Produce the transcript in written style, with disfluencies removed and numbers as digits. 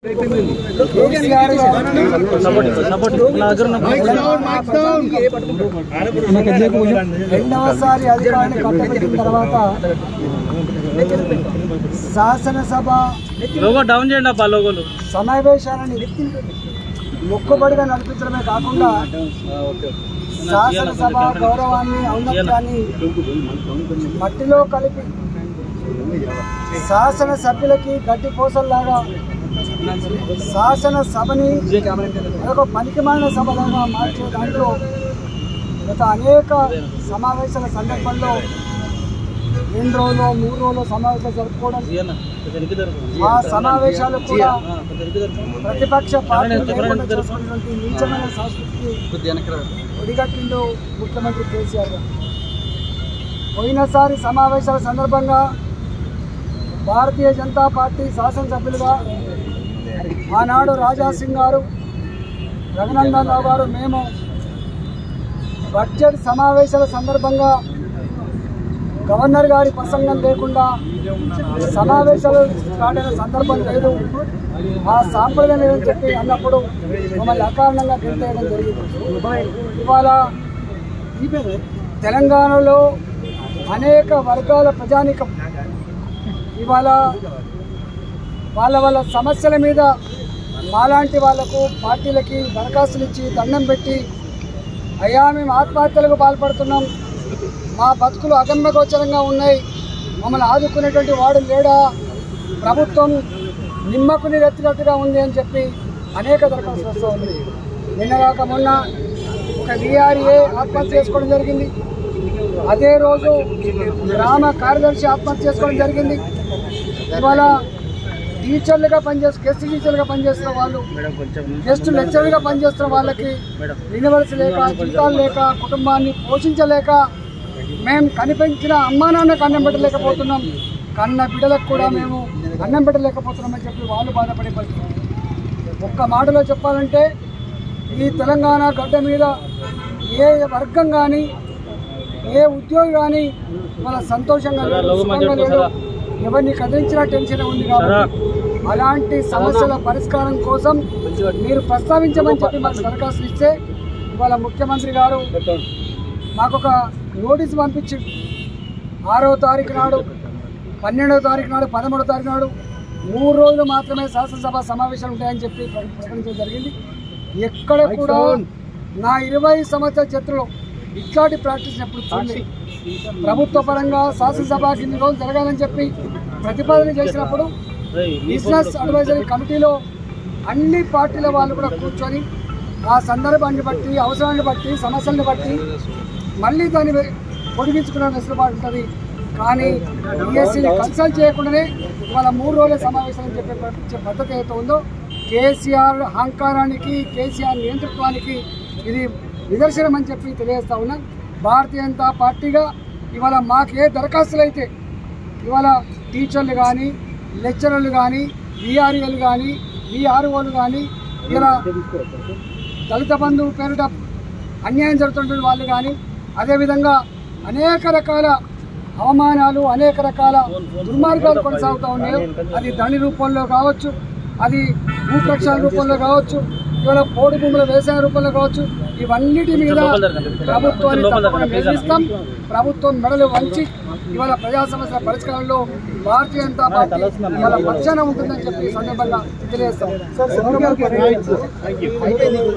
రెండవసారి అధికారాన్ని కట్టబెట్టిన తర్వాత శాసనసభ సమావేశాలను మొక్కుబడిగా నడిపించడమే కాకుండా శాసనసభ గౌరవాన్ని ఔన్నత్యాన్ని మట్టిలో కలిపి శాసన సభ్యులకి గడ్డి పోసల్లాగా శాసనసభని ఒక పనికిమాలిన సభలాగా మార్చే దాంట్లో గత అనేక సమావేశాల సందర్భంలో 2 రోజులు 3 రోజులు సమావేశాలు జరుపుకోవడం, ఆ సమావేశాలు కూడా ప్రతిపక్ష పార్టీలు చేసుకున్నటువంటి నీచమైన సంస్కృతికి ఒడిగట్టిండు ముఖ్యమంత్రి కేసీఆర్ గారు. పోయినసారి సమావేశాల సందర్భంగా భారతీయ జనతా పార్టీ శాసనసభ్యులుగా ఆనాడు రాజాసింగ్ గారు, రఘునందన్ రావు గారు, మేము బడ్జెట్ సమావేశాల సందర్భంగా గవర్నర్ గారి ప్రసంగం లేకుండా సమావేశాలు స్టార్ట్ అయిన సందర్భం లేదు, ఆ సాంప్రదాయం లేదని చెప్పి అన్నప్పుడు మమ్మల్ని అకారణంగా గెలిపేయడం జరిగింది. ఇవాళ తెలంగాణలో అనేక వర్గాల ప్రజానీకం ఇవాళ వాళ్ళ సమస్యల మీద మాలాంటి వాళ్లకు పార్టీలకి దరఖాస్తులు ఇచ్చి దండం పెట్టి, అయ్యా మేము ఆత్మహత్యలకు పాల్పడుతున్నాం, మా బతుకులు అగమ్యగోచరంగా ఉన్నాయి, మమ్మల్ని ఆదుకునేటువంటి వాడు లేడా, ప్రభుత్వం నిమ్మకు నీరెత్తినట్టుగా ఉంది అని చెప్పి అనేక దరఖాస్తులు వస్తూ ఉంది. నిన్నగాక మొన్న ఒక VRA ఆత్మహత్య చేసుకోవడం జరిగింది. అదే రోజు గ్రామ కార్యదర్శి ఆత్మహత్య చేసుకోవడం జరిగింది. ఇవాళ టీచర్లుగా గెస్ట్ టీచర్లుగా పనిచేస్తున్న వాళ్ళు, గెస్ట్ లెక్చరర్గా పనిచేస్తున్న వాళ్ళకి యూనివర్సిటీ లేక, జీతాలు లేక, కుటుంబాన్ని పోషించలేక మేము కనిపించిన అమ్మా నాన్నకు అన్నం పెట్టలేకపోతున్నాం, కన్న బిడ్డలకు కూడా మేము అన్నం పెట్టలేకపోతున్నామని చెప్పి వాళ్ళు బాధపడే పరిస్థితి. ఒక్క మాటలో చెప్పాలంటే ఈ తెలంగాణ గడ్డ మీద ఏ వర్గం కానీ ఏ ఉద్యోగి కానీ వాళ్ళ సంతోషంగా లేడు, సుఖంగా లేడు, ఎవరిని కదిలించినా టెన్షన్ ఉంది. కాబట్టి అలాంటి సమస్యల పరిష్కారం కోసం మీరు ప్రస్తావించమని చెప్పి మాకు దరఖాస్తులు ఇస్తే ఇవాళ ముఖ్యమంత్రి గారు మాకు ఒక నోటీసు పంపించింది. 6వ తారీఖు నాడు, 12వ తారీఖు నాడు, 13వ తారీఖు నాడు 3 రోజులు మాత్రమే శాసనసభ సమావేశాలు ఉంటాయని చెప్పి ప్రకటించడం జరిగింది. ఎక్కడ కూడా నా 20 సంవత్సరాల చరిత్రలో ఇట్లాంటి ప్రాక్టీస్ ఎప్పుడు చూడండి. ప్రభుత్వ పరంగా శాసనసభ ఇన్ని రోజులు జరగాలని చెప్పి ప్రతిపాదన చేసినప్పుడు బిజినెస్ అడ్వైజరీ కమిటీలో అన్ని పార్టీల వాళ్ళు కూడా కూర్చొని ఆ సందర్భాన్ని బట్టి, అవసరాన్ని బట్టి, సమస్యలను బట్టి మళ్ళీ దాన్ని పొడిగించుకునే వెసులుబాటు ఉంటుంది. కానీ BSCని కన్సల్ట్ చేయకుండానే ఇవాళ 3 రోజుల సమావేశాలు చెప్పే పద్ధతి ఏదైతే ఉందో కేసీఆర్ అహంకారానికి, కేసీఆర్ నియంతృత్వానికి ఇది నిదర్శనం అని చెప్పి తెలియజేస్తా ఉన్నాం. భారతీయ జనతా పార్టీగా ఇవాళ మాకే దరఖాస్తులు అయితే ఇవాళ టీచర్లు కానీ, లెక్చరర్లు కానీ, VRAలు కానీ, VROలు కానీ, ఇలా దళిత బంధు పేరిట అన్యాయం జరుగుతున్న వాళ్ళు కానీ, అదేవిధంగా అనేక రకాల అవమానాలు, అనేక రకాల దుర్మార్గాలు కొనసాగుతూ ఉన్నాయి. అది ధని రూపంలో కావచ్చు, అది భూప్రక్షాళన రూపంలో కావచ్చు, ఇవాళ పోడు భూముల వ్యవసాయ రూపంలో కావచ్చు, ఇవన్నిటి మీద ప్రభుత్వాన్ని తప్పకుండా నిర్మిస్తాం. ప్రభుత్వం మెడలు వంచి ఇవాళ ప్రజా సమస్యల పరిష్కారంలో భారతీయ జనతా పార్టీ ఇవాళ పక్షాన ఉంటుందని చెప్పి సందర్భంగా తెలియజేస్తాం.